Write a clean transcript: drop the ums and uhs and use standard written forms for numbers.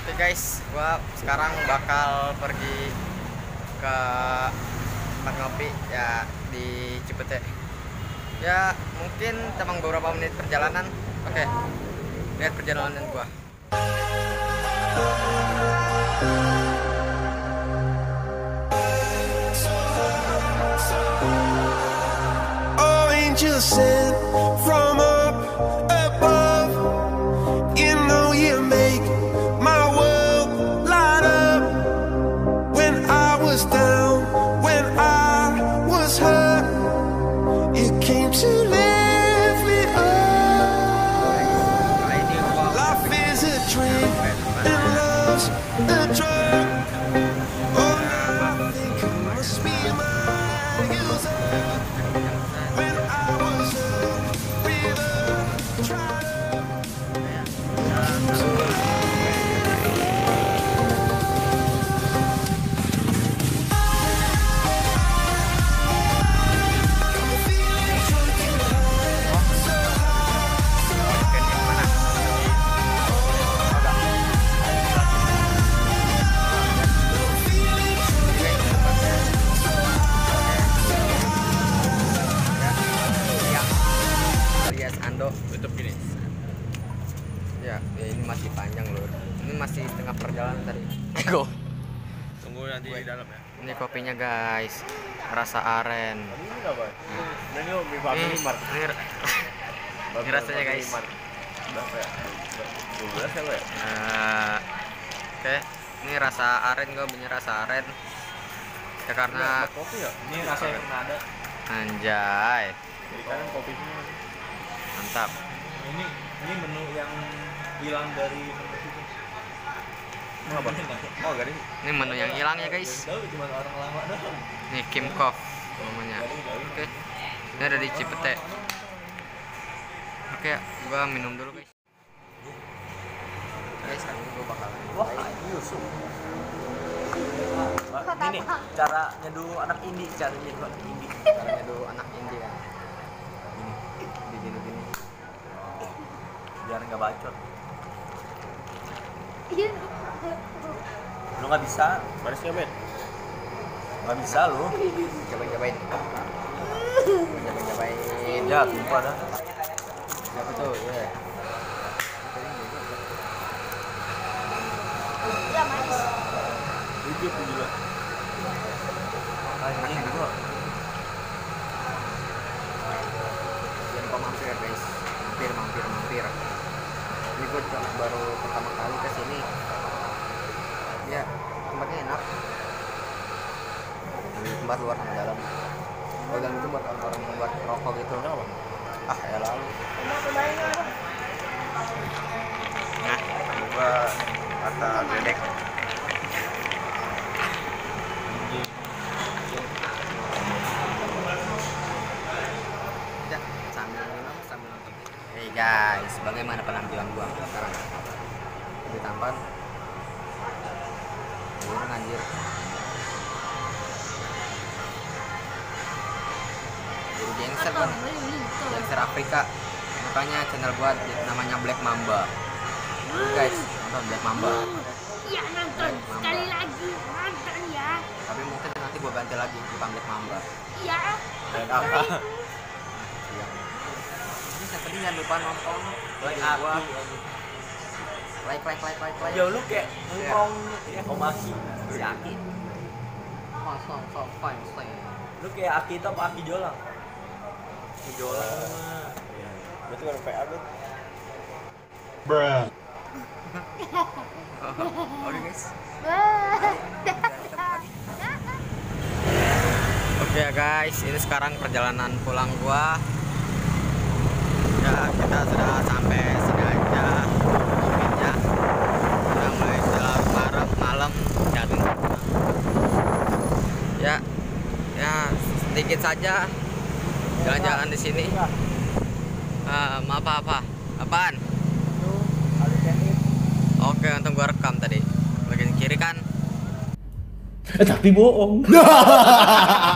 Oke guys, gua sekarang bakal pergi ke tempat ngopi ya di Cipete. Ya mungkin cuma beberapa menit perjalanan. Oke, lihat perjalanan gua. Oh, angel sent from up above. You know you make my world light up. When I was down, when I was hurt, you came to lift me up. Life is a dream and love's a drug. Oh, I think I must be my user. When I was a river, tried Ando tutup gini. Ya, ini masih panjang loh. Ini masih setengah perjalanan tadi. Go. Tunggu nanti di dalam ya. Ini kopinya guys, rasa aren. Ini apa? Ini di Family Mart. Ini rasanya guys. Berapa ya? 12 ya, Pak? Oke, ini rasa aren, gue punya rasa aren. Ya karena kopi ya? Ini rasa yang pernah ada. anjay. Jadi kanan kopinya. Mantap. Ini menu yang hilang dari apa? Oh, gak ada. Ini menu yang hilang ya guys. Tahu cuma orang lama doang. Ini Kim Kof namanya. Oke. Ini ada di Cipete. Oke, gua minum dulu guys. Guys, hari ini gua bakal Wah, Yusuf. Ini nih, cara nyeduh anak indie, cara nyeduh anak indie. caranya dulu anak indie kan. Di gini-gini. Biar nggak bacot. Lu nggak bisa. Barisnya bet. Nggak bisa lu. Cobain. Cobain. Ya, tumpah dah. Siapa tuh? Ya. Hidup juga. Anjing gua. Jangan lupa mampir guys. Mampir. Ini gue baru pertama kali ke sini. Ya, tempatnya enak. Ini tempat luar sama dalam. Oh, dan itu buat orang yang buat rokok gitu. Ah, ya lalu. Nah, Gua kata bebek. udah sambil minum sambil nonton. Hey guys, bagaimana penampilan gua sekarang? Di tampan. Ini anjir. Jadi gangster kan? Gangster Afrika. Makanya channel gua namanya Black Mamba. Guys, nonton Black Mamba. Iya nonton sekali lagi nonton ya. Tapi mungkin nanti gua ganti lagi bukan Black Mamba. Iya. Dan apa? Iya. Ini saya tadi jangan lupa nonton. Like gua. aku. Like. Ya lu kayak ngomong ya komasi. Si Aki. Kosong fine say. Lu kayak Aki itu apa Aki Jolang? Aki Jolang mah. Iya. Berarti baru PA bet. Bruh. Oke guys. Oke ya guys, ini sekarang perjalanan pulang gua. Ya kita sudah sampai sini aja. Mungkinnya sudah mulai malam jatuh. Ya sedikit saja jalan-jalan di sini. Maaf apaan? Oke, untung gua rekam tadi. Bagian kiri kan. Tapi bohong.